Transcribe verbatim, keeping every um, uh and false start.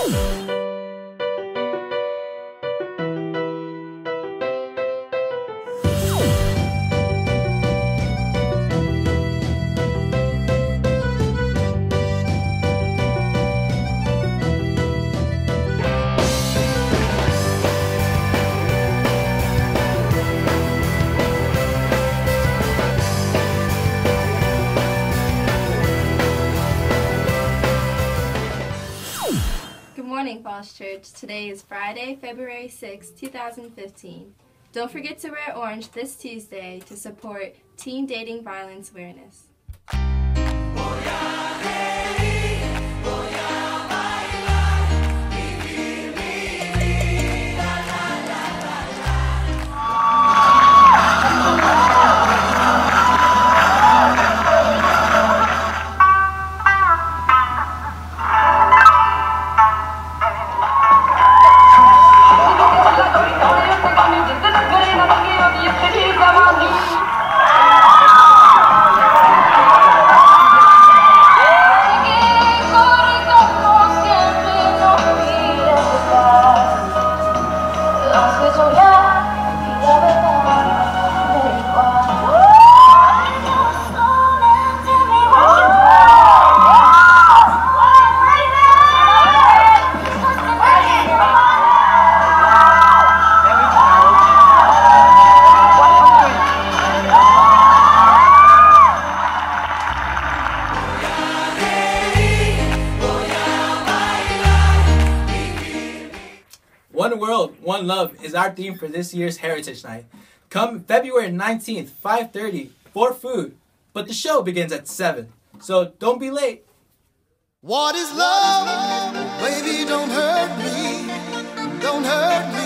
Good morning, Falls Church. Today is Friday, February sixth, two thousand fifteen. Don't forget to wear orange this Tuesday to support Teen Dating Violence Awareness. One World, One Love is our theme for this year's Heritage Night. Come February nineteenth, five thirty for food, but the show begins at seven, so don't be late. What is love? Baby, don't hurt me, don't hurt me.